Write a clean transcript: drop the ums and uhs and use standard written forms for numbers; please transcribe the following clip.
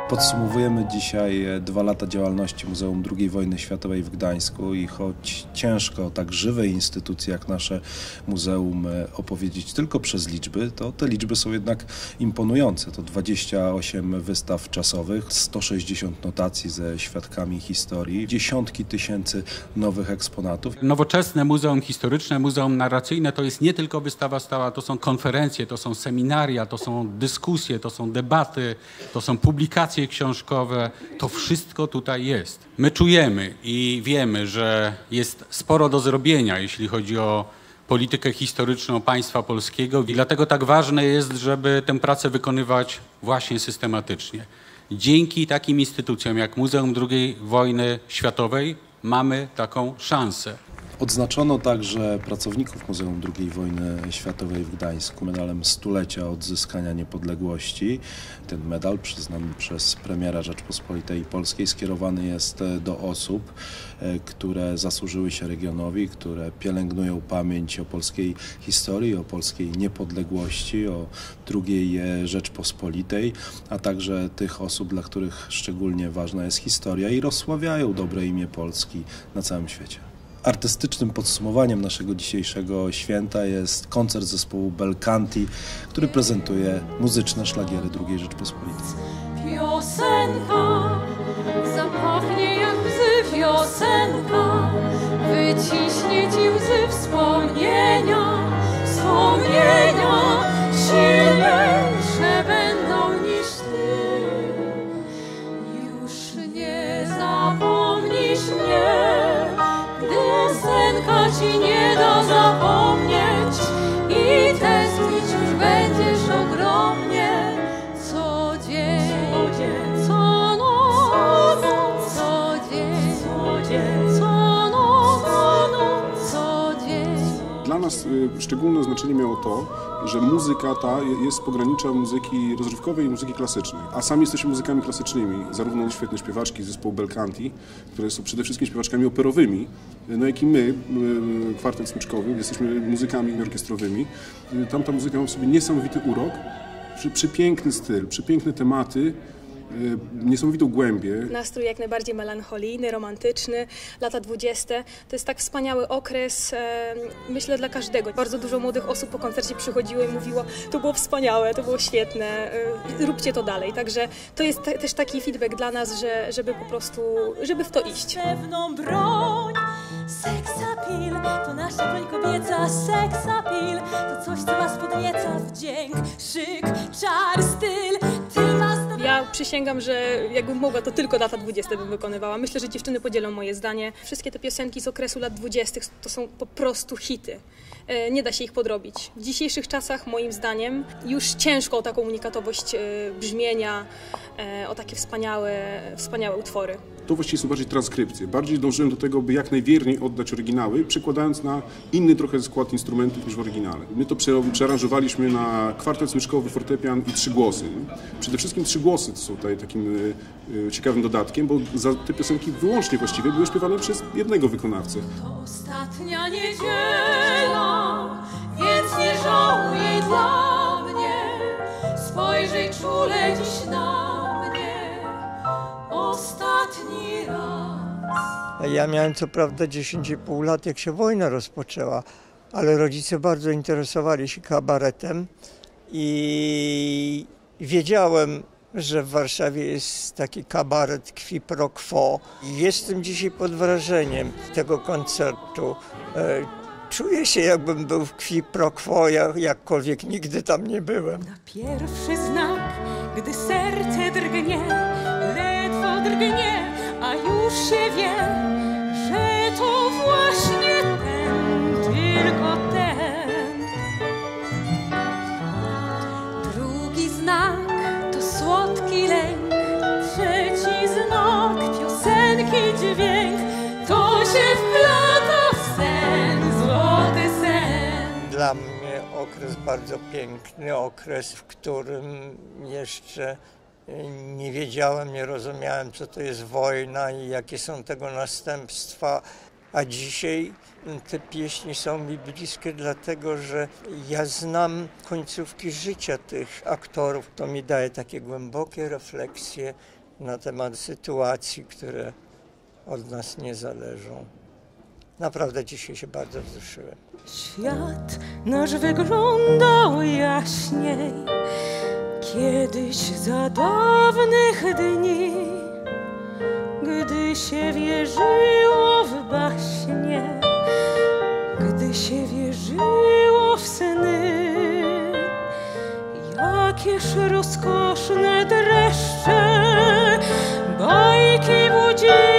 Podsumowujemy dzisiaj 2 lata działalności Muzeum II Wojny Światowej w Gdańsku i choć ciężko o tak żywej instytucji jak nasze muzeum opowiedzieć tylko przez liczby, to te liczby są jednak imponujące. To 28 wystaw czasowych, 160 notacji ze świadkami historii, dziesiątki tysięcy nowych eksponatów. Nowoczesne muzeum historyczne, muzeum narracyjne to jest nie tylko wystawa stała, to są konferencje, to są seminaria, to są dyskusje, to są debaty, to są publikacje książkowe, to wszystko tutaj jest. My czujemy i wiemy, że jest sporo do zrobienia, jeśli chodzi o politykę historyczną państwa polskiego i dlatego tak ważne jest, żeby tę pracę wykonywać właśnie systematycznie. Dzięki takim instytucjom jak Muzeum II Wojny Światowej mamy taką szansę. Odznaczono także pracowników Muzeum II Wojny Światowej w Gdańsku medalem stulecia odzyskania niepodległości. Ten medal przyznany przez premiera Rzeczpospolitej Polskiej skierowany jest do osób, które zasłużyły się regionowi, które pielęgnują pamięć o polskiej historii, o polskiej niepodległości, o II Rzeczpospolitej, a także tych osób, dla których szczególnie ważna jest historia i rozsławiają dobre imię Polski na całym świecie. Artystycznym podsumowaniem naszego dzisiejszego święta jest koncert zespołu Belcanti, który prezentuje muzyczne szlagiery II Rzeczpospolitej. Wiosenka zapachnie jak łzy, wiosenka wyciśnie ci łzy wspomnienia, wspomnienia silniejsze będą niż ty. Już nie zapomnisz mnie, piosenka ci nie da zapomnieć i tęsknić już będziesz ogromnie co dzień, co noc, co dzień, co noc, co dzień. Dla nas szczególne znaczenie miało to, że muzyka ta jest z pogranicza muzyki rozrywkowej i muzyki klasycznej. A sami jesteśmy muzykami klasycznymi, zarówno świetne śpiewaczki zespołu Belcanti, które są przede wszystkim śpiewaczkami operowymi, no jak i my, kwartet smyczkowy, jesteśmy muzykami orkiestrowymi. Tamta muzyka ma w sobie niesamowity urok, przepiękny styl, przepiękne tematy, niesamowitą głębię. Nastrój jak najbardziej melancholijny, romantyczny, lata 20. To jest tak wspaniały okres, myślę, dla każdego. Bardzo dużo młodych osób po koncercie przychodziło i mówiło, to było wspaniałe, to było świetne, róbcie to dalej. Także to jest też taki feedback dla nas, żeby po prostu, żeby w to iść. Pewną broń, seksapil, to nasza broń kobieca, seksapil, to coś, co was podnieca, wdzięk, szyk, czar, styl, Ja przysięgam, że jakbym mogła, to tylko lata 20 bym wykonywała. Myślę, że dziewczyny podzielą moje zdanie. Wszystkie te piosenki z okresu lat 20 to są po prostu hity. Nie da się ich podrobić. W dzisiejszych czasach, moim zdaniem, już ciężko o taką unikatowość brzmienia, o takie wspaniałe utwory. To właściwie są bardziej transkrypcje. Bardziej dążyłem do tego, by jak najwierniej oddać oryginały, przekładając na inny trochę skład instrumentów niż w oryginale. My to przearanżowaliśmy na kwartet smyczkowy, fortepian i 3 głosy. Przede wszystkim 3 głosy to są tutaj takim ciekawym dodatkiem, bo za te piosenki wyłącznie właściwie były śpiewane przez jednego wykonawcę. To ostatnia niedziela, więc nie żałuj jej dla mnie. Spojrzyj czule dziś na mnie, ostatni raz. Ja miałem co prawda 10,5 lat, jak się wojna rozpoczęła, ale rodzice bardzo interesowali się kabaretem i wiedziałem, że w Warszawie jest taki kabaret Qui pro quo. Jestem dzisiaj pod wrażeniem tego koncertu. Czuję się, jakbym był w Qui pro quo, jakkolwiek nigdy tam nie byłem. Na pierwszy znak, gdy serce drgnie, ledwo drgnie, a już się wie, że to właśnie ten, tylko ten. Drugi znak to słodki lęk, trzeci znak piosenki dźwięk, to się wplata w sen, złoty sen. Dla mnie okres bardzo piękny, okres, w którym jeszcze nie wiedziałem, nie rozumiałem, co to jest wojna i jakie są tego następstwa. A dzisiaj te pieśni są mi bliskie, dlatego że ja znam końcówki życia tych aktorów. To mi daje takie głębokie refleksje na temat sytuacji, które od nas nie zależą. Naprawdę dzisiaj się bardzo wzruszyłem. Świat nasz wyglądał jaśniej kiedyś za dawnych dni, gdy się wierzyło w baśnie, gdy się wierzyło w sny. Jakież rozkoszne dreszcze bajki budziły